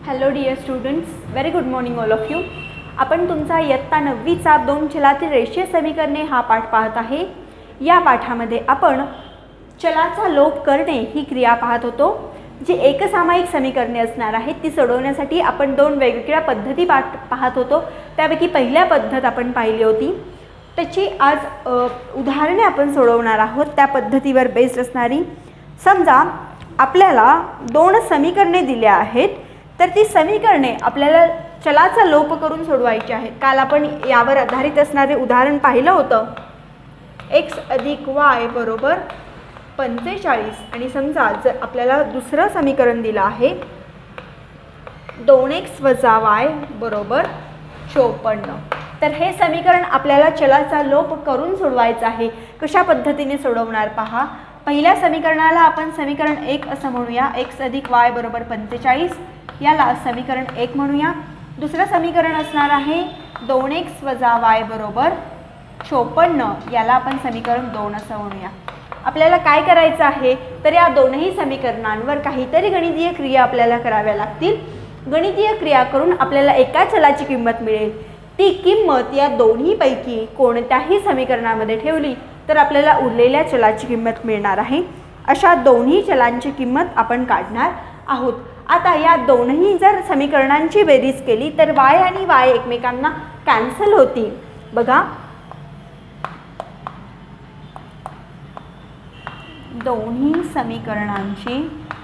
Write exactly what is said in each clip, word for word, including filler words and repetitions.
Hello dear students, very good morning all of you. आपण तुमचा इयत्ता नववीचा दोन चलातील रेषीय समीकरणे हा पाठ पाहत आहे. या पाठामध्ये आपण चलाचा लोप करणे ही क्रिया पाहत होतो. जी एकसामायिक समीकरणे असणार आहेत ती सोडवण्यासाठी आपण दोन वेगवेगळ्या पद्धती पाठ पाहत होतो. त्यापैकी पहिल्या पद्धत आपण पाहिली होती, त्याची आज उदाहरणे आपण सोडवणार आहोत. त्या पद्धतीवर बेस्ड असणारी, समजा आपल्याला दोन समीकरणे दिल्या आहेत, तर ती समीकरणे आपल्याला चलाचा लोप करून सोडवायची आहेत. काल आपण यावर आधारित असणारे उदाहरण पाहिलं होतं. एक्स अधिक वाय बरोबर पंचेचाळीस. आणि समजा जर आपल्याला दुसरं समीकरण दिलं आहे दोन एक्स वजा वाय बरोबर चोपन्न, तर हे समीकरण आपल्याला चलाचा लोप करून सोडवायचं आहे. कशा पद्धतीने सोडवणार पहा. पहिल्या समीकरणाला आपण समीकरण एक असं म्हणूया. एक्स अधिक वाय बरोबर पंचेचाळीस, याला समीकरण एक म्हणूया. दुसरं समीकरण असणार आहे दोन एक्स वजा वाय बरोबर चोपन्न, याला आपण समीकरण दोन असं म्हणूया. आपल्याला काय करायचं आहे, तर या दोनही समीकरणांवर काहीतरी गणितीय क्रिया आपल्याला कराव्या लागतील. गणितीय क्रिया करून आपल्याला एका चलाची किंमत मिळेल. ती किंमत या दोन्हीपैकी कोणत्याही समीकरणामध्ये ठेवली तर आपल्याला उरलेल्या चलाची किंमत मिळणार आहे. अशा दोन्ही चलांची किंमत आपण काढणार आहोत. आता या दोनही जर समीकरणांची बेरीज केली तर वाय आणि वाय एकमेकांना कॅन्सल होतील. बघा, दोन्ही समीकरणांची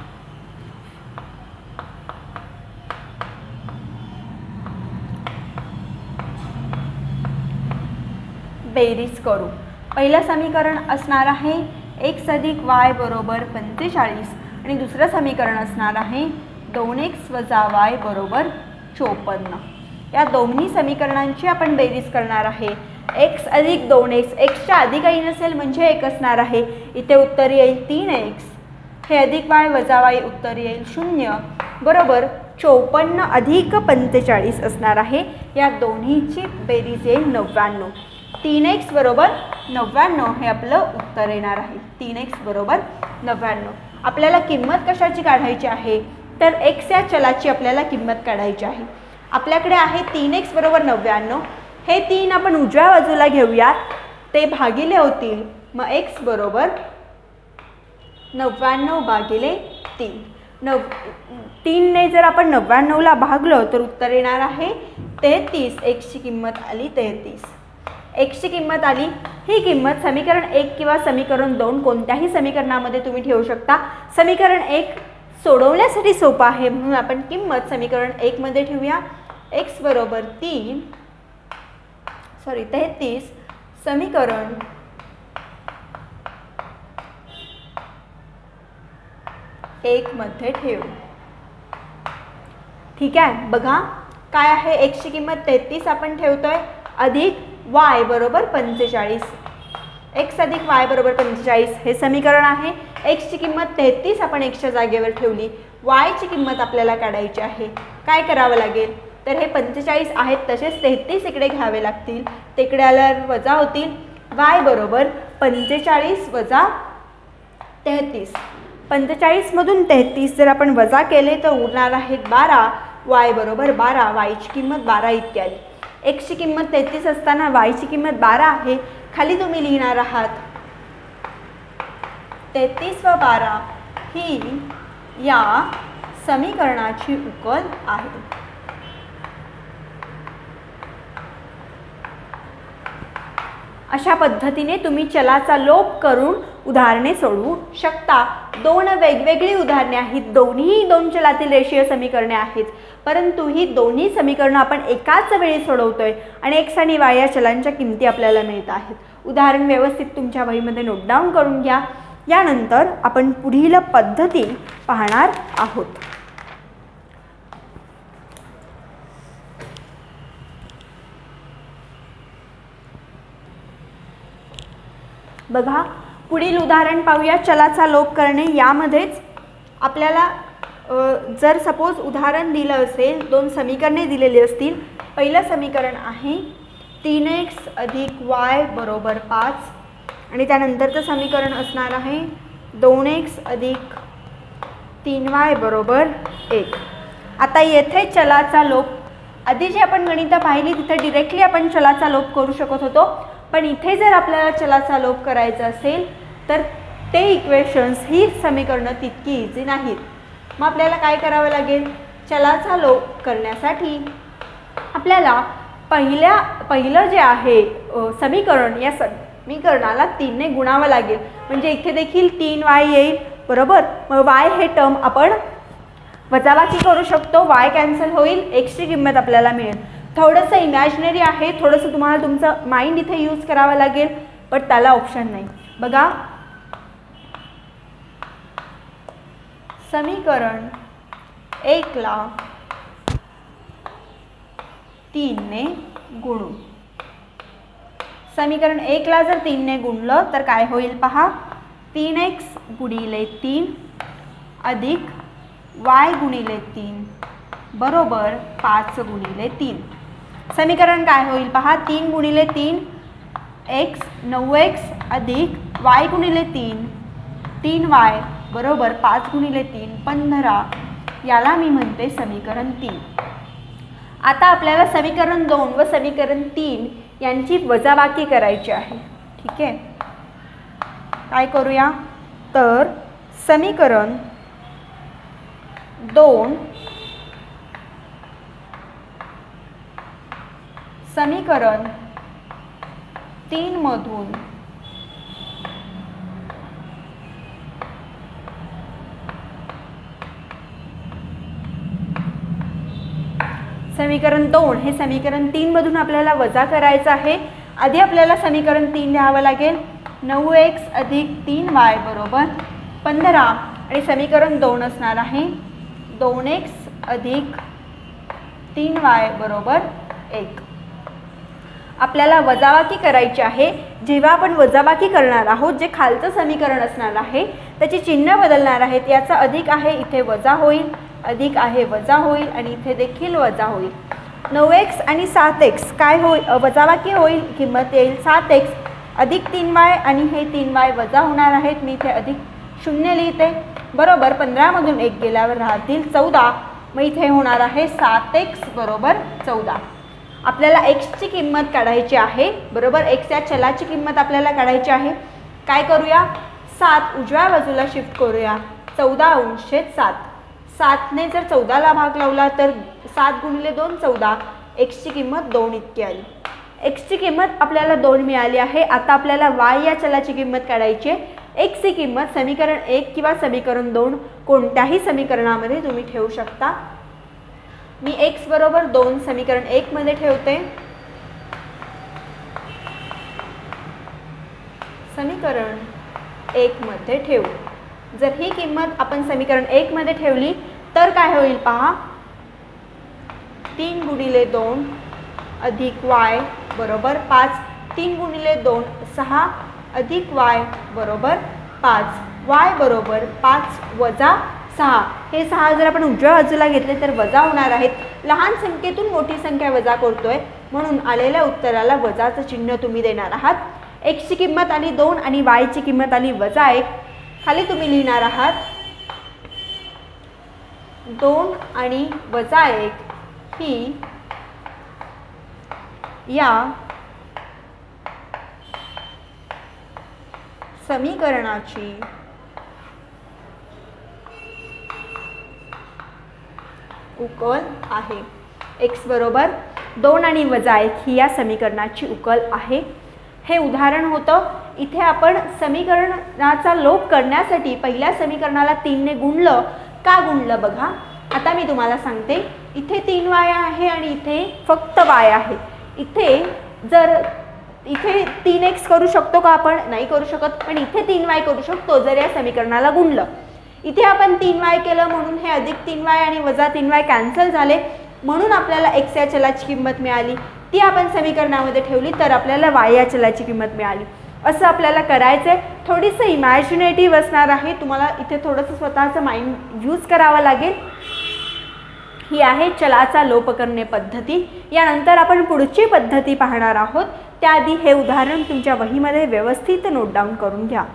बेरीज करू. पहिलं समीकरण असणार आहे एक्स अधिक वाय बरोबर पंचेचाळीस आणि दुसरं समीकरण असणार आहे दोन एक्स वजा वाय बरोबर चोपन्न. या दोन्ही समीकरणांची आपण बेरीज करणार आहे. एक्स अधिक दोन एक्स, एक्सच्या आधी काही नसेल म्हणजे एक असणार आहे. इथे उत्तर येईल तीन एक्स. हे अधिक वाय वजा वाय उत्तर येईल शून्य बरोबर चोपन्न अधिक पंचेचाळीस असणार आहे. या दोन्हीची बेरीज येईल नव्याण्णव. तीन एक्स बरोबर नव्याण्णव हे आपलं उत्तर येणार आहे. तीन एक्स बरोबर नव्याण्णव. आपल्याला किंमत कशाची काढायची आहे, तर एक्स या चलाची आपल्याला किंमत काढायची आहे. आपल्याकडे आहे तीन एक्स बरोबर नव्याण्णव. हे तीन आपण उजव्या बाजूला घेऊयात, ते भागिले होतील. मग एक्स बरोबर नव्याण्णव भागिले तीन. नव तीनने जर आपण नव्याण्णवला भागलं तर उत्तर येणार आहे तेहतीस. एक्सची किंमत आली तेहतीस. एक्सची किंमत आली. ही किंमत समीकरण एक किंवा समीकरण दोन कोणत्याही समीकरणामध्ये तुम्ही ठेवू शकता. समीकरण एक सोडवण्यासाठी सोपं आहे म्हणून आपण किंमत समीकरण एक मध्ये ठेवूया. एक्स बरोबर तीन सॉरी तेहतीस समीकरण एक मध्ये ठेवू. ठीक आहे. बघा काय आहे, एक्सची किंमत तेहतीस आपण ठेवतोय अधिक वाय बरोबर पंचेचाळीस. एक्स अधिक वाय बरोबर पंचेचाळीस हे समीकरण आहे. एक्सची किंमत तेहतीस आपण एक्सच्या जागेवर ठेवली. वायची किंमत आपल्याला काढायची आहे. काय करावं लागेल, तर हे पंचेचाळीस आहेत तसेच तेहतीस इकडे घ्यावे लागतील. तिकडे आल्यावर वजा होतील. वाय बरोबर पंचेचाळीस वजा तेहतीस. पंचेचाळीसमधून तेहतीस जर आपण वजा केले तर उरणार आहेत बारा. वाय बरोबर बारा. वायची किंमत बारा इतकी आली. एक्सची किंमत तेहतीस असताना वायची किंमत बारा आहे. खाली तुम्ही लिहिणार आहात तेहतीस व बारा ही या समीकरणाची उकल आहे. अशा पद्धतीने तुम्ही चलाचा लोप करून उदाहरणे सोडवू शकता. दोन वेगवेगळी उदाहरणे आहेत. दोन्ही दोन चलातील रेषीय समीकरणे आहेत, परंतु ही दोन्ही समीकरणं आपण एकाच वेळी सोडवतोय आणि एक्स आणि वाय या चलांच्या किमती आपल्याला मिळत आहेत. उदाहरण व्यवस्थित तुमच्या वहीमध्ये नोट डाऊन करून घ्या. यानंतर आपण पुढील पद्धती पाहणार आहोत. बघा, पुढील उदाहरण पाहूया. चलाचा लोप करणे. यामध्येच आपल्याला जर सपोज उदाहरण दिलं असेल, दोन समीकरणे दिलेली असतील. पहिलं समीकरण आहे तीन एक्स अधिक वाय बरोबर पाच आणि त्यानंतरचं समीकरण असणार आहे दोन एक्स अधिक तीन वाय बरोबर एक. आता येथे चलाचा लोप, आधी जी आपण गणितं पाहिली तिथे डिरेक्टली आपण चलाचा लोप करू शकत होतो, पण इथे जर आपल्याला चलाचा लोप करायचा असेल तर ते इक्वेशन्स ही समीकरणं तितकी इझी नाहीत. मग आपल्याला काय करावं लागेल? चलाचा लोप करण्यासाठी आपल्याला पहिल्या पहिलं जे आहे समीकरण, या समीकरणाला तीनने गुणावं लागेल. म्हणजे इथे देखील तीन वाय येईल, बरोबर. मग वाय हे टर्म आपण वजाबाकी करू शकतो, वाय कॅन्सल होईल, एक्सची किंमत आपल्याला मिळेल. थोडंसं इमॅजिनरी आहे, थोडंसं तुम्हाला तुमचं माइंड इथे यूज करावं लागेल, पण त्याला ऑप्शन नाही. बघा, समीकरण एकला तीनने गुणू. समीकरण एकला जर तीनने गुणलं तर काय होईल पहा. तीन एक्स गुणिले तीन अधिक वाय गुणिले तीन बरोबर पाच गुणिले तीन. समीकरण काय होईल पहा. तीन गुणिले तीन एक्स, नऊ एक्स अधिक वाय गुणिले तीन, तीन वाय बरोबर पाच गुणिले तीन पंधरा. याला मी म्हणते समीकरण तीन. आता आपल्याला समीकरण दोन व समीकरण तीन यांची वजाबाकी करायची आहे. ठीक आहे, काय करूया तर समीकरण दोन समीकरण तीन मधून समीकरण दोन हे समीकरण तीन मधून आपल्याला वजा करायचं आहे. आधी आपल्याला समीकरण तीन लिहावं लागेल. नऊ एक्स अधिक तीन वाय बरोबर पंधरा आणि समीकरण दोन असणार आहे दोन एक्स अधिक तीन वाय बरोबर एक. आपल्याला वजाबाकी करायची आहे. जेव्हा आपण वजाबाकी करणार आहोत, जे खालचं समीकरण असणार आहे त्याची चिन्ह बदलणार आहेत. याचा अधिक आहे इथे वजा होईल, अधिक आहे वजा होईल आणि इथे देखील वजा होईल. नऊ एक्स आणि सात एक्स काय होईल, वजाबाकी होईल, किंमत येईल सात एक्स अधिक तीन वाय आणि हे तीन वाय वजा होणार आहेत. मी इथे अधिक शून्य लिहिते बरोबर. पंधरामधून एक गेल्यावर राहतील चौदा. मग इथे होणार आहे सात एक्स बरोबर चौदा. आपल्याला एक्सची किंमत काढायची आहे बरोबर. एक्स या चलाची किंमत आपल्याला काढायची आहे. काय करूया, सात उजव्या बाजूला शिफ्ट करूया. चौदा अंशे सात. सातने जर चौदाला भाग लावला तर सात गुणिले दोन चौदा. एक्सची किंमत दोन इतकी आली. एक्सची किंमत आपल्याला दोन मिळाली आहे. आता आपल्याला वाय या चलाची किंमत काढायची आहे. एक्सची किंमत समीकरण एक किंवा समीकरण दोन कोणत्याही समीकरणामध्ये तुम्ही ठेवू शकता. मी एक्स बरोबर दोन समीकरण एक मध्ये ठेवते. समीकरण एक मध्ये ठेवू. जर ही किंमत आपण समीकरण एक मध्ये ठेवली तर काय होईल पहा. तीन गुणिले दोन अधिक वाय बरोबर पाच. तीन गुणिले दोन सहा अधिक वाय बरोबर पाच. वाय बरोबर पाच वजा सहा. हे सहा जर आपण उजव्या बाजूला घेतले तर वजा होणार आहेत. लहान संख्येतून मोठी संख्या वजा करतोय म्हणून आलेल्या उत्तराला वजाचं चिन्ह तुम्ही देणार आहात. एक्सची किंमत आली दोन आणि वायची किंमत आली वजा एक. खाली तुम्ही लिहिणार आहात दोन आणि वजा एक ही या समीकरणाची उकल आहे. एक्स बरोबर दोन आणि वजा एक ही या समीकरणाची उकल आहे. हे उदाहरण होतं. इथे आपण समीकरणाचा लोप करण्यासाठी पहिल्या समीकरणाला तीनने गुणलं. का गुणलं बघा. आता मी तुम्हाला सांगते. इथे तीन वाय आहे आणि इथे फक्त वाय आहे. इथे जर इथे तीन एक्स करू शकतो का आपण, नाही करू शकत, पण इथे तीन वाय करू शकतो जर या समीकरणाला गुणलं. इथे आपण तीन वाय केलं म्हणून हे अधिक तीन वाय आणि वजा तीन वाय कॅन्सल झाले म्हणून आपल्याला एक्स या चलाची किंमत मिळाली. ती आपण समीकरणामध्ये ठेवली तर आपल्याला वाय या चलाची किंमत मिळाली. असं आपल्याला करायचं आहे. थोडीसं इमॅजिनेटिव्ह असणार आहे. तुम्हाला इथे थोडंसं स्वतःचं माइंड यूज करावं लागेल. ही आहे चलाचा लोप करणे पद्धती. यानंतर आपण पुढची पद्धती पाहणार आहोत. त्याआधी हे उदाहरण तुमच्या वहीमध्ये व्यवस्थित नोट डाऊन करून घ्या.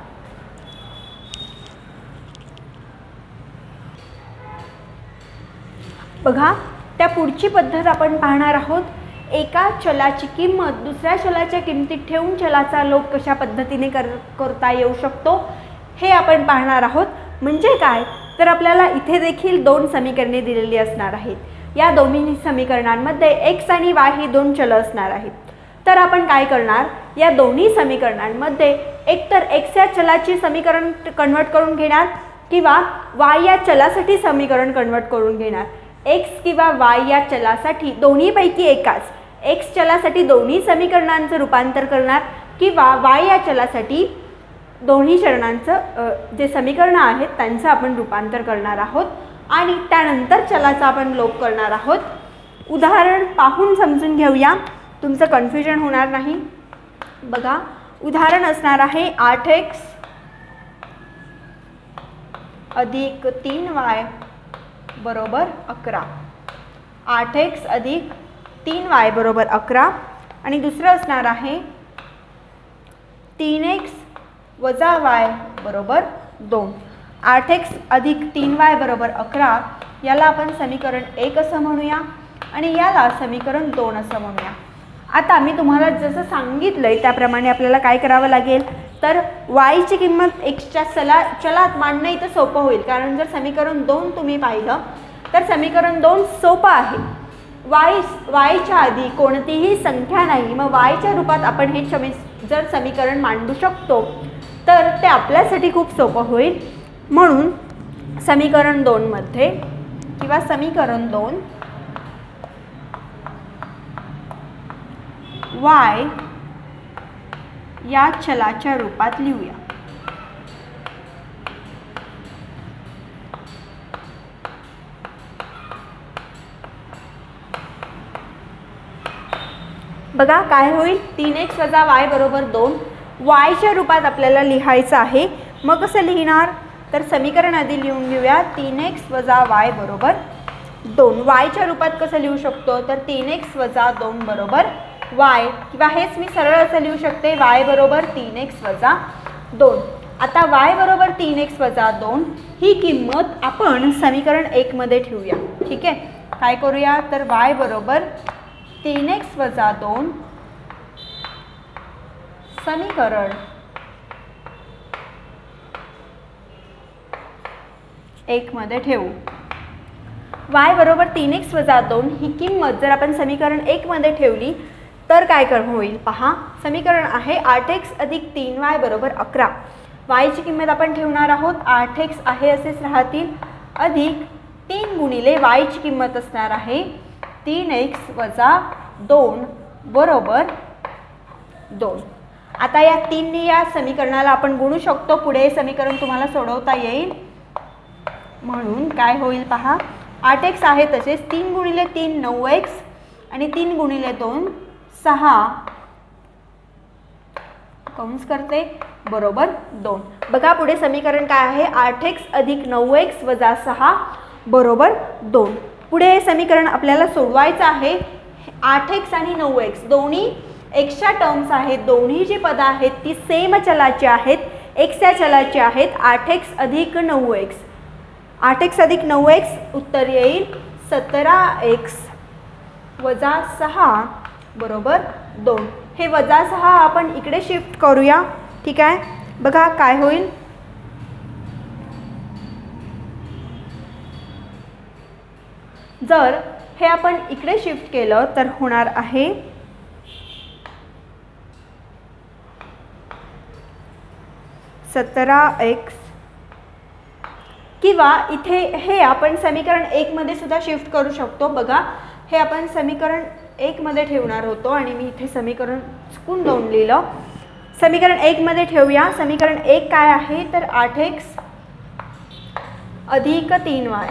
बघा त्या पुढची पद्धत आपण पाहणार आहोत. एका चलाची किंमत दुसऱ्या चलाच्या किमतीत ठेवून चलाचा लोप कशा पद्धतीने कर करता येऊ शकतो हे आपण पाहणार आहोत. म्हणजे काय तर आपल्याला इथे देखील दोन समीकरणे दिलेली असणार आहेत. या दोन्ही समीकरणांमध्ये एक्स आणि वाय ही दोन चल असणार आहेत. तर आपण काय करणार, या दोन्ही समीकरणांमध्ये एकतर एक्स या चलाची समीकरण कन्वर्ट करून घेणार किंवा वाय या चलासाठी समीकरण कन्वर्ट करून घेणार. एक्स किंवा वाय या चलासाठी दोन्हीपैकी एकाच, एक्स चलासाठी दोन्ही समीकरणांचं रूपांतर करणार किंवा वाय या चलासाठी दोन्ही चरणांचं जे समीकरणं आहेत त्यांचं आपण रूपांतर करणार आहोत आणि त्यानंतर चलाचा आपण लोप करणार आहोत. उदाहरण पाहून समजून घेऊया, तुमचं कन्फ्युजन होणार नाही. बघा उदाहरण असणार आहे आठ एक्स अधिक तीन वाय बरोबर अकरा. आठ एक्स अधिक तीन वाय बरोबर अकरा. आणि दुसरं असणार आहे तीन एक्स वजा वाय बरोबर दोन. आठ एक्स अधिक तीन वाय बरोबर अकरा याला आपण समीकरण एक असं म्हणूया आणि याला समीकरण दोन असं म्हणूया. आता मी तुम्हाला जसं सांगितलं आहे त्याप्रमाणे आपल्याला काय करावं लागेल तर वायची किंमत एक्सच्या चला चलात मांडणं इथं सोपं होईल, कारण जर समीकरण दोन तुम्ही पाहिलं तर समीकरण दोन सोपं आहे. वाय वायच्या आधी कोणतीही संख्या नाही, मग वायच्या रूपात आपण हे समी जर समीकरण मांडू शकतो तर ते आपल्यासाठी खूप सोपं होईल. म्हणून समीकरण दोनमध्ये किंवा समीकरण दोन वाय या चलाच्या रूपात लिहूया. बघा काय होईल, तीन एक्स वजा वाय बरोबर दोन. वायच्या रूपात आपल्याला लिहायचं आहे, मग कसं लिहिणार तर समीकरण आधी लिहून घेऊया. तीन एक्स वजा वाय बरोबर दोन. वायच्या रूपात कसं लिहू शकतो तर तीन एक्स वजा दोन बरोबर वाय, किंवा हेच मी सरळ असं लिहू शकते वाय बरोबर तीन एक्स वजा दोन. आता वाय बरोबर तीन एक्स वजा दोन ही किंमत आपण समीकरण एकमध्ये ठेवूया. ठीक आहे, काय करूया तर वाय बरोबर तीन एक्स वजा दोन समीकरण एक मध्ये ठेवू. वाय बरोबर तीन एक्स वजा दोन ही किंमत जर आपण समीकरण एक मध्ये ठेवली तर काय कर होईल पहा. समीकरण आहे आठ एक्स अधिक तीन वाय बरोबर अकरा. वायची किंमत आपण ठेवणार आहोत आठ एक्स आहे असेच राहतील अधिक तीन गुणिले वायची किंमत असणार आहे तीन एक्स वजा दोन बरोबर दोन. आता या तीनने या समीकरणाला आपण गुणू शकतो. पुढे हे समीकरण तुम्हाला सोडवता येईल. म्हणून काय होईल पहा, आठ एक्स आहे तसेच तीन गुणिले तीन नऊ एक्स आणि तीन गुणिले दोन सहा कंस करते बरोबर दोन. बघा पुढे समीकरण काय आहे आठ एक्स अधिक नऊ एक्स वजा सहा बरोबर दोन. पुढे हे समीकरण आपल्याला सोडवायचं आहे. आठ एक्स आणि नऊ एक्स दोन्ही एक्सच्या टर्म्स आहेत, दोन्ही जी पदं आहेत ती सेम चलाची आहेत, एक्सच्या चलाची आहेत. आठ एक्स अधिक नऊ एक्स आठ एक्स अधिक नऊ एक्स उत्तर येईल सतरा एक्स वजा सहा बरोबर दोन. हे वजा सहा आपण इकडे शिफ्ट करूया. ठीक आहे, बघा काय होईल जर हे आपण इकडे शिफ्ट केलं तर होणार आहे सतरा एक्स, किंवा इथे हे आपण समीकरण एक मध्ये सुद्धा शिफ्ट करू शकतो. बघा हे आपण समीकरण एक मध्ये ठेवणार होतो आणि मी इथे समीकरण चुकून दोन लिहिलं. समीकरण एक मध्ये ठेवूया. समीकरण एक काय आहे तर आठ एक्स अधिक तीन वाय.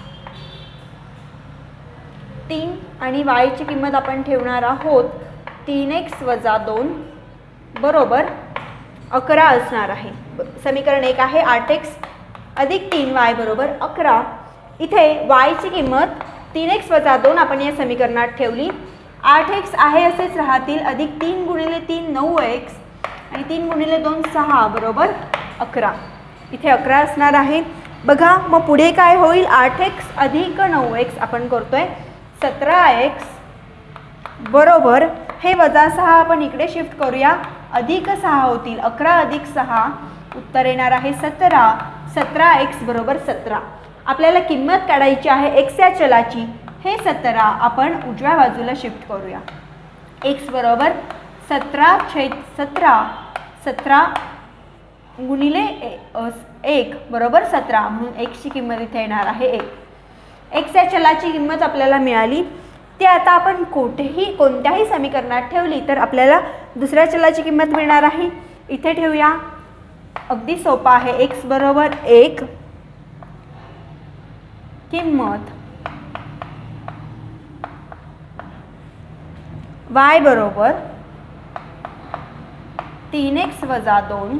तीन आणि वायची किंमत आपण ठेवणार आहोत तीन एक्स वजा दोन बरोबर अकरा असणार आहे. समीकरण एक आहे आठ एक्स अधिक तीन वाय बरोबर अकरा. इथे वायची किंमत तीन एक्स वजा दोन आपण या समीकरणात ठेवली. आठ एक्स आहे असेच राहतील अधिक तीन गुणिले तीन नऊ एक्स आणि तीन गुणिले दोन सहा बरोबर अकरा. इथे अकरा असणार आहे. बघा मग पुढे काय होईल, आठ एक्स अधिक नऊ एक्स आपण करतोय सतरा एक्स बरोबर हे वजा सहा आपण इकडे शिफ्ट करूया, अधिक सहा होतील अकरा अधिक सहा, उत्तर येणार आहे सतरा. सतरा एक्स बरोबर सतरा. आपल्याला किंमत काढायची आहे एक्स या चलाची. हे सतरा आपण उजव्या बाजूला शिफ्ट करूया. एक्स बरोबर सतरा छेद सतरा, सतरा गुणिले एक बरोबर सतरा, म्हणून एक्सची किंमत इथे येणार आहे एक. एक्स या चलाची किंमत आपल्याला मिळाली. ते आता आपण कोठेही कोणत्याही समीकरणात ठेवली तर आपल्याला दुसऱ्या चलाची किंमत मिळणार आहे. इथे ठेवूया, अगदी सोपा आहे. एक्स बरोबर एक किंमत वाय बरोबर तीन एक्स वजा दोन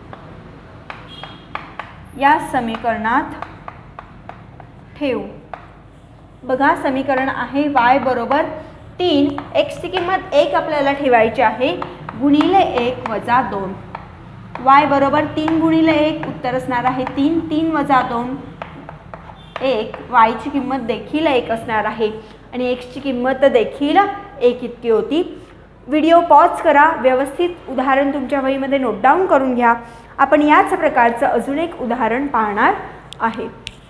या समीकरणात ठेवू. बघा समीकरण आहे वाय बरोबर तीन, एक्सची किंमत एक आपल्याला ठेवायची आहे, गुणिले एक वजा दोन. वाय बरोबर तीन गुणिले एक, उत्तर असणार आहे तीन. तीन वजा दोन एक, वायची किंमत देखील एक असणार आहे आणि एक्सची किंमत देखील एक इतकी होती. व्हिडिओ पॉज करा, व्यवस्थित उदाहरण तुमच्या वहीमध्ये नोट डाऊन करून घ्या. आपण याच प्रकारचं अजून एक उदाहरण पाहणार आहे.